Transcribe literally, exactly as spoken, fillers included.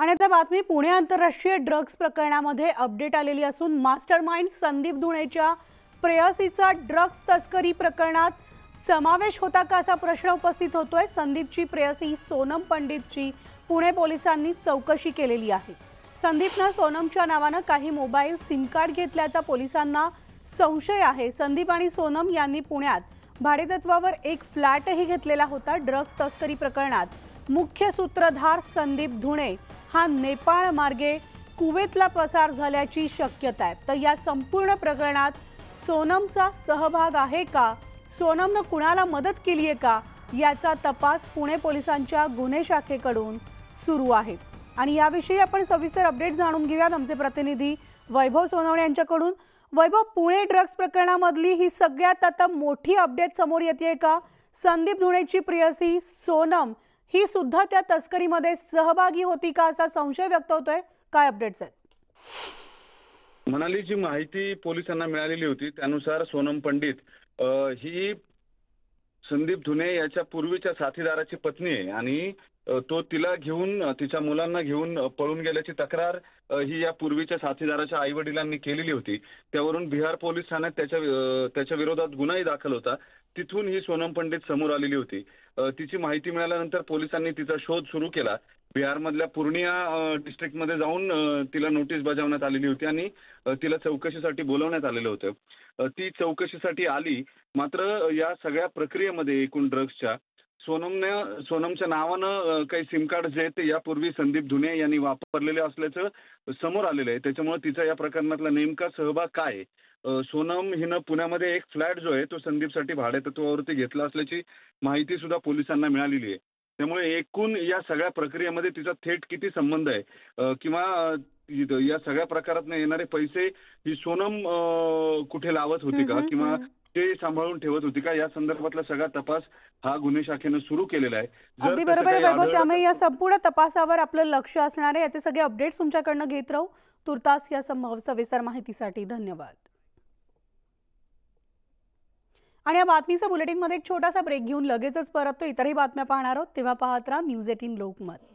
आणि आता बातमी पुणे आंतरराष्ट्रीय ड्रग्ज प्रकरणामध्ये अपडेट आलेली असून मास्टरमाइंड संदीप धुणेच्या प्रेयसीचा ड्रग्ज तस्करी प्रकरणात समावेश होता का असा प्रश्न उपस्थित होतोय। संदीपची प्रेयसी सोनम पंडितची पुणे पोलिसांनी चौकशी केलेली आहे। संदीपने सोनमच्या नावाने काही मोबाईल सिम कार्ड घेतल्याचा पोलिसांना संशय आहे। संदीप आणि सोनम यांनी पुण्यात भाडेतत्वावर एक फ्लॅटही घेतलेला होता। ड्रग्ज तस्करी प्रकरणात मुख्य सूत्रधार संदीप धुणे हा नेपाळ मार्गे कुवेतला पसार झाल्याची शक्यता आहे। तर या संपूर्ण प्रकरणात सोनमचा सहभाग आहे का, सोनमने कुणाला मदत केली आहे का, याचा तपास पुणे पोलिसांच्या गुन्हे शाखेकडून सुरू आहे। आणि याविषयी आपण सविस्तर अपडेट जाणून घेऊयात आमचे प्रतिनिधी वैभव सोनवणे यांच्याकडून। वैभव, पुणे ड्रग्ज प्रकरणामधली ही सगळ्यात आता मोठी अपडेट समोर येते का? संदीप धुणेची प्रेयसी सोनम ही सुद्धा त्या तस्करीमध्ये सहभागी होती का असा संशय व्यक्त होतोय। काय अपडेट्स आहेत? मनाली, जी माहिती पोलिसांना मिळालेली होती त्यानुसार सोनम पंडित ही संदीप धुणे याच्या पूर्वीच्या साथीदाराची पत्नी आहे आणि तो तिला घेऊन तिच्या मुलांना घेऊन पळून गेल्याची तक्रार ही या पूर्वीच्या साथीदाराच्या आई वडिलांनी केलेली होती। त्यावरून बिहार पोलीस ठाण्यात त्याच्या त्याच्या विरोधात गुन्हाही दाखल होता। तिथून ही सोनम पंडित समोर आलेली होती। तिची माहिती मिळाल्यानंतर पोलिसांनी तिचा शोध सुरू केला। बिहारमधल्या पूर्णिया डिस्ट्रिक्टमध्ये जाऊन तिला नोटीस बजावण्यात आलेली होती आणि तिला चौकशीसाठी बोलवण्यात आलेलं होतं। ती चौकशीसाठी आली, मात्र या सगळ्या प्रक्रियेमध्ये एकूण ड्रग्सच्या सोनमने सोनमच्या नावानं काही सिम कार्ड जे ते यापूर्वी संदीप धुणे यांनी वापरलेले असल्याचं समोर आलेलं आहे। त्याच्यामुळे तिचा या प्रकरणातला नेमका सहभाग काय आहे? सोनम हिनं पुण्यामध्ये एक फ्लॅट जो आहे तो संदीपसाठी भाडेतत्वावरती घेतला असल्याची माहिती सुद्धा पोलिसांना मिळालेली आहे। त्यामुळे एकूण या सगळ्या प्रक्रियेमध्ये तिचा थेट किती संबंध आहे किंवा या सगळ्या प्रकारातून येणारे पैसे ही सोनम कुठे लावत होती का किंवा ते सांभाळून ठेवत होती का, या संदर्भातला सगळा तपास हा गुन्हे शाखेने सुरू केलेला आहे। अगदी बरोबर वैभव, त्यामुळे या संपूर्ण तपासावर आपलं लक्ष असणार आहे। याचे सगळे अपडेट्स तुमच्याकडनं घेत राहू। तुर्तास या सविस्तर माहितीसाठी धन्यवाद। आणि या बातमीच्या बुलेटिनमध्ये एक छोटासा ब्रेक घेऊन लगेचच परततो। इतरही बातम्या पाहणार आहोत, तेव्हा पाहत राहा न्यूज अठरा लोकमत।